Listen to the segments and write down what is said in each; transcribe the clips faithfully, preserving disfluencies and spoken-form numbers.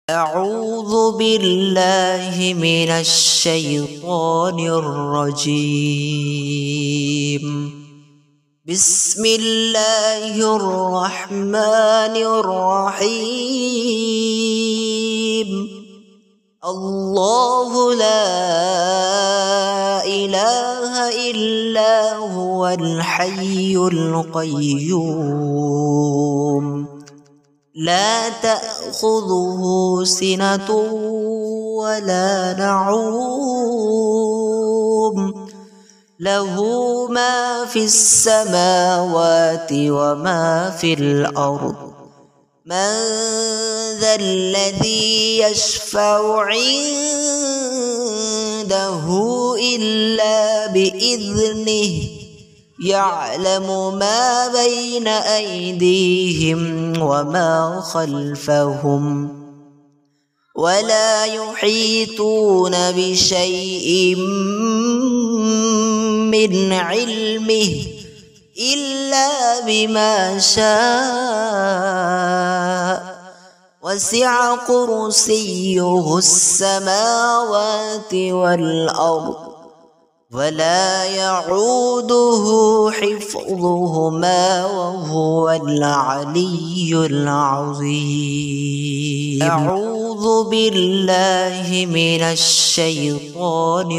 أعوذ بالله من الشيطان الرجيم. بسم الله الرحمن الرحيم. الله لا إله إلا هو الحي القيوم لا تأخذه سنة ولا نعوم له ما في السماوات وما في الأرض. من ذا الذي يشفع عنده إلا بإذنه يعلم ما بين أيديهم وما خلفهم ولا يحيطون بشيء من علمه إلا بما شاء وسع كرسيه السماوات والأرض ولا يعوده حفظهما وهو العلي العظيم. أعوذ بالله من الشيطان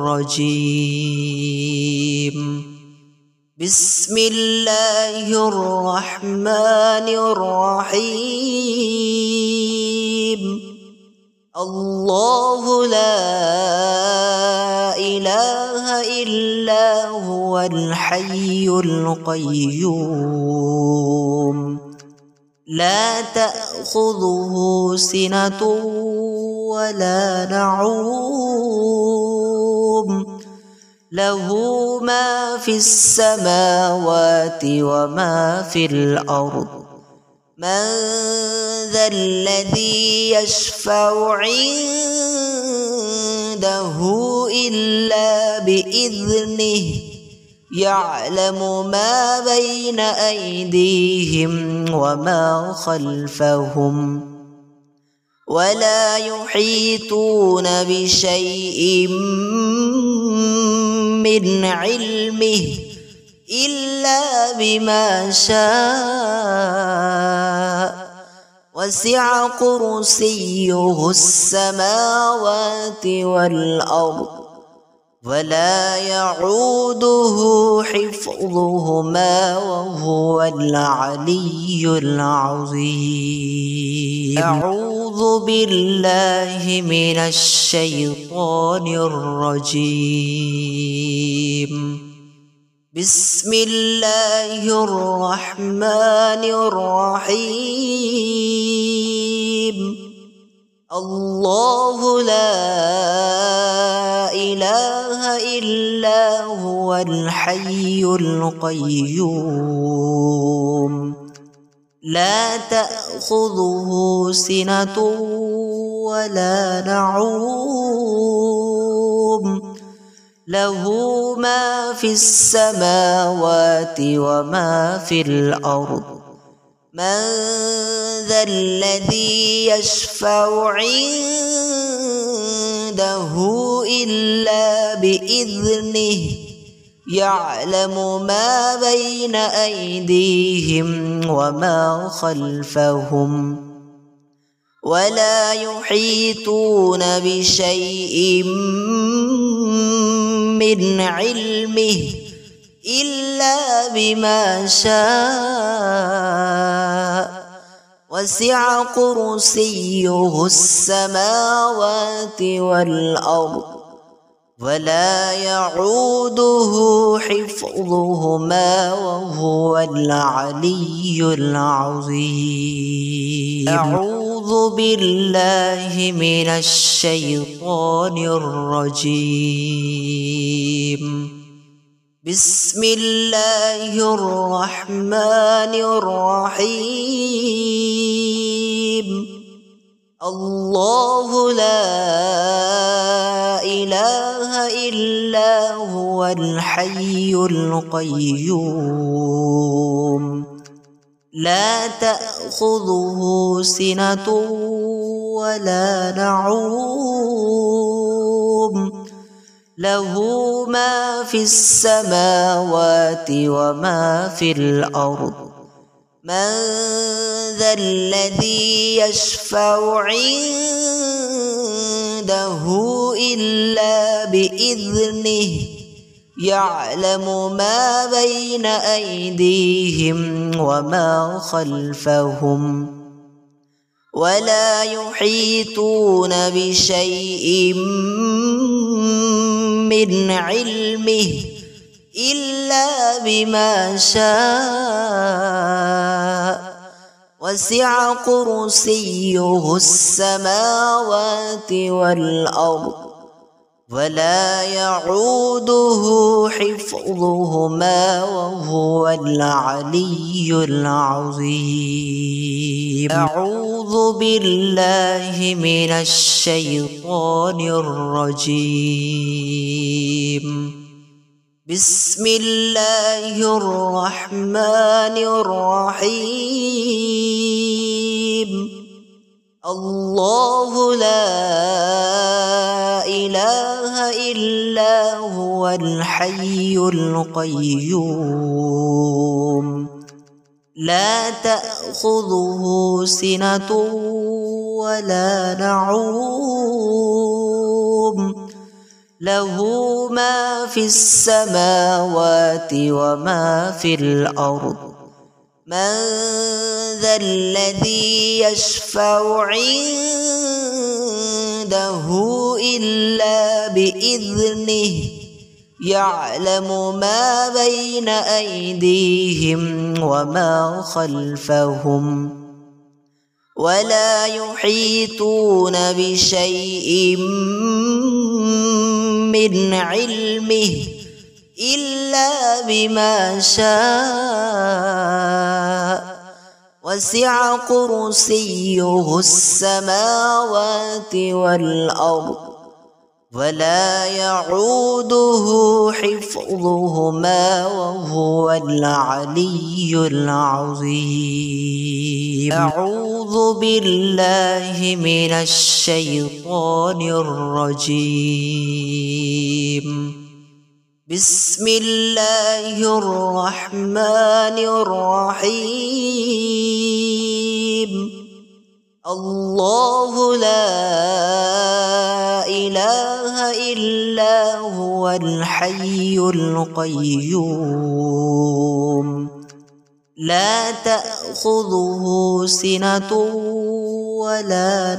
الرجيم. بسم الله الرحمن الرحيم. الله لا إله إلا هو الحي القيوم لا تأخذه سنة ولا نعوم له ما في السماوات وما في الأرض. من ذا الذي يشفع عنده إلا بإذنه يعلم ما بين أيديهم وما خلفهم ولا يحيطون بشيء من علمه إلا بما شاء وسع كرسيه السماوات والأرض ولا يعوده حفظهما وهو العلي العظيم. أعوذ بالله من الشيطان الرجيم. بسم الله الرحمن الرحيم. الله لا إله إلا هو الحي القيوم لا تأخذه سنة ولا نعوم له ما في السماوات وما في الأرض. من ذا الذي يشفع عنده إلا بإذنه يعلم ما بين أيديهم وما خلفهم ولا يحيطون بشيء من علمه إلا بما شاء وسع كرسيه السماوات والأرض ولا يعوده حفظهما وهو العلي العظيم. أعوذ بالله من الشيطان الرجيم. بسم الله الرحمن الرحيم. الله لا إله إلا هو الحي القيوم لا تأخذه سنة ولا نعوم له ما في السماوات وما في الأرض من ذا الذي يشفع عنده إلا بإذنه يعلم ما بين أيديهم وما خلفهم ولا يحيطون بشيء من علمه إلا بما شاء وسع كرسيه السماوات والأرض ولا يعوده حفظهما وهو العلي العظيم. أعوذ بالله من الشيطان الرجيم. بسم الله الرحمن الرحيم. الله لا إله إلا هو الحي القيوم لا تأخذه سنة ولا نعوم له ما في السماوات وما في الأرض من ذا الذي يشفع عنده إلا بإذنه يعلم ما بين أيديهم وما خلفهم ولا يحيطون بشيء من علمه إلا بما شاء وسع كرسيه السماوات والأرض ولا يعوده حفظهما وهو العلي العظيم. أعوذ بالله من الشيطان الرجيم. بسم الله الرحمن الرحيم. الله لا إله إلا هو الحي القيوم لا تأخذه سنة ولا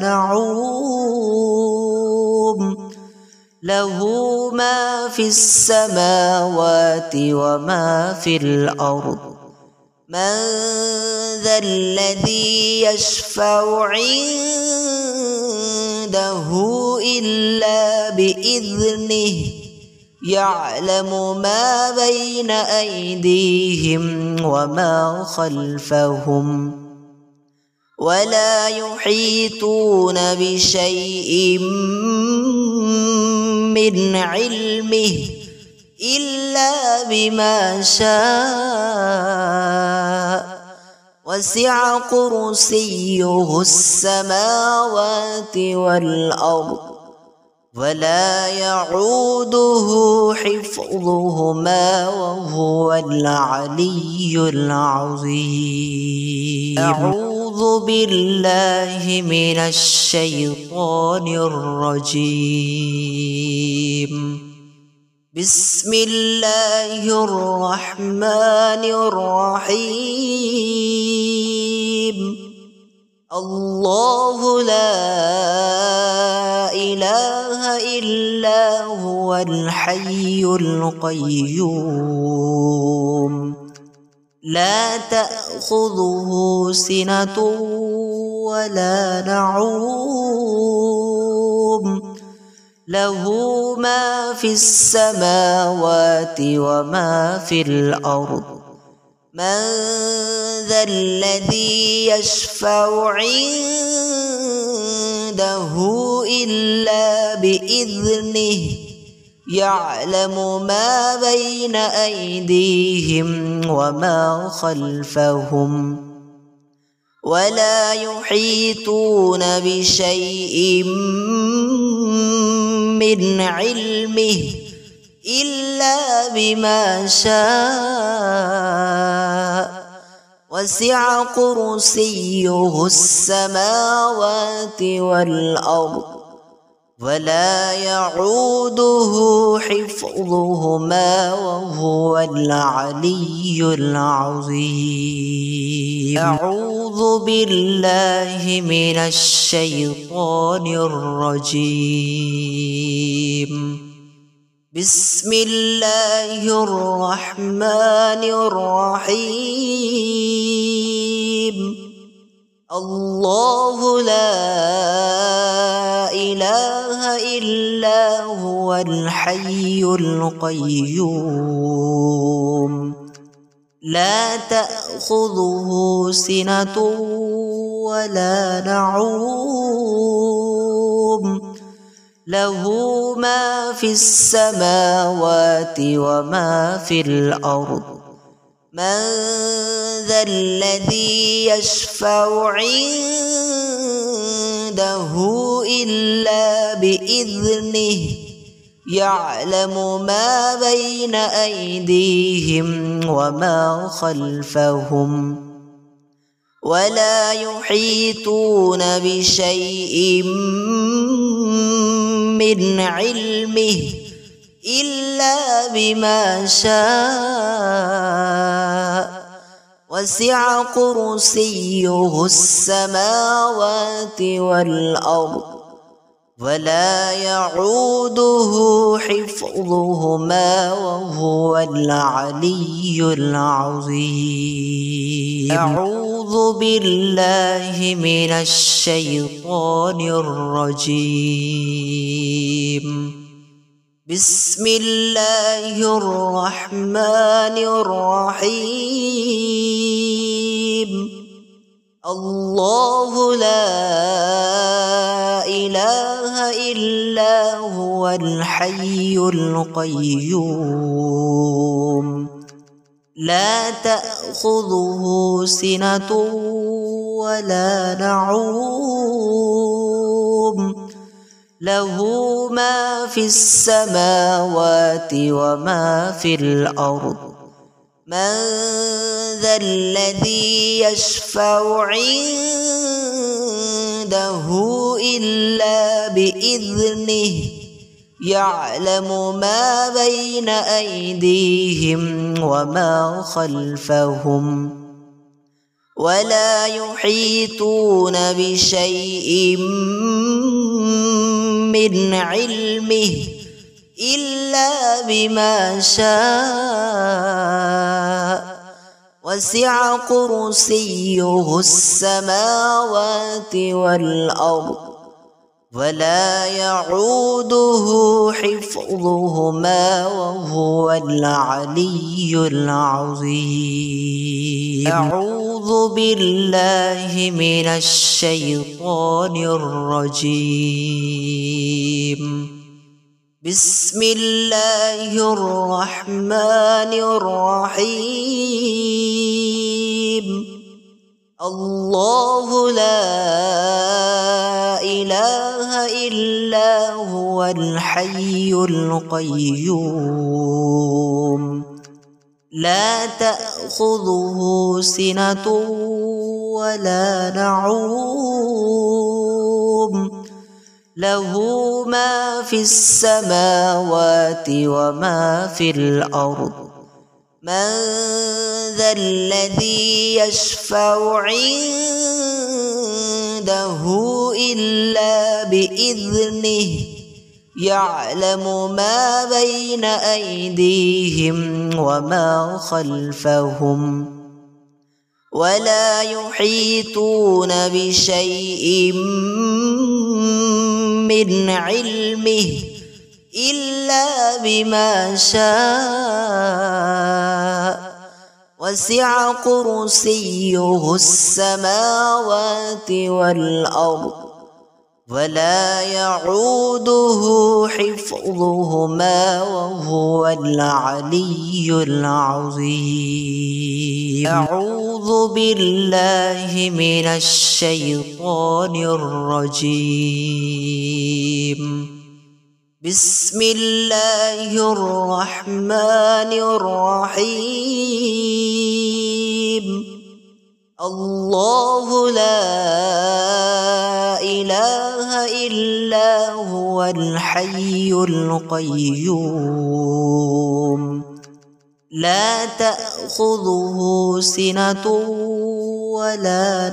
نعوم له ما في السماوات وما في الأرض من ذا الذي يشفع عنده إلا بإذنه يعلم ما بين أيديهم وما خلفهم ولا يحيطون بشيء من علمه إلا بما شاء وسع كرسيه السماوات والأرض ولا يعوده حفظهما وهو العلي العظيم. أعوذ بالله من الشيطان الرجيم. بسم الله الرحمن الرحيم. الله لا إله إلا هو الحي القيوم لا تأخذه سنة ولا نعوم له ما في السماوات وما في الأرض من ذا الذي يشفع عنده إلا بإذنه يعلم ما بين أيديهم وما خلفهم ولا يحيطون بشيء من علمه إلا بما شاء وسع كرسيه السماوات والأرض ولا يعوده حفظهما وهو العلي العظيم. أعوذ بالله من الشيطان الرجيم. بسم الله الرحمن الرحيم. الله لا إله إلا هو الحي القيوم لا تأخذه سنة ولا نعوم له ما في السماوات وما في الأرض من ذا الذي يشفع عنده إلا بإذنه يعلم ما بين أيديهم وما خلفهم ولا يحيطون بشيء من علمه إلا بما شاء وسع كرسيه السماوات والأرض ولا يعوده حفظهما وهو العلي العظيم. أعوذ بالله من الشيطان الرجيم. بسم الله الرحمن الرحيم. الله لا إله إلا هو الحي القيوم لا تأخذه سنة ولا نعوم له ما في السماوات وما في الأرض من ذا الذي يشفع عنده إلا بإذنه يعلم ما بين أيديهم وما خلفهم ولا يحيطون بشيء من علمه إلا بما شاء وسع كرسيه السماوات والأرض ولا يعوده حفظهما وهو العلي العظيم. أعوذ بالله من الشيطان الرجيم. بسم الله الرحمن الرحيم. الله لا إله إلا هو الحي القيوم لا تأخذه سنة ولا نعوم له ما في السماوات وما في الأرض من ذا الذي يشفع عنده إلا بإذنه يعلم ما بين أيديهم وما خلفهم ولا يحيطون بشيء من علمه إلا بما شاء وسع كرسيه السماوات والأرض ولا يعوده حفظهما وهو العلي العظيم. أعوذ بالله من الشيطان الرجيم. بسم الله الرحمن الرحيم. الله لا إله إلا هو الحي القيوم لا تأخذه سنة ولا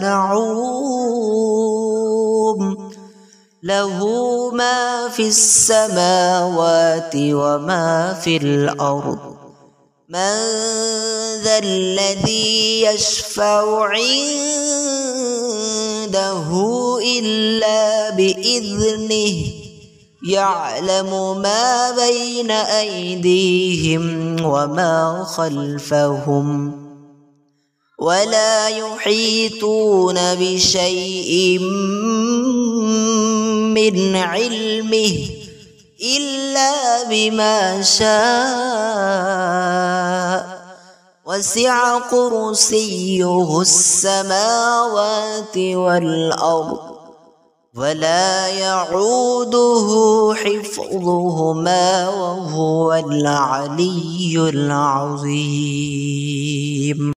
نعوم له ما في السماوات وما في الأرض. من ذا الذي يشفع عنده إلا بإذنه يعلم ما بين أيديهم وما خلفهم ولا يحيطون بشيء من علمه إلا بما شاء وسع كرسيه السماوات والأرض ولا يعوده حفظهما وهو العلي العظيم.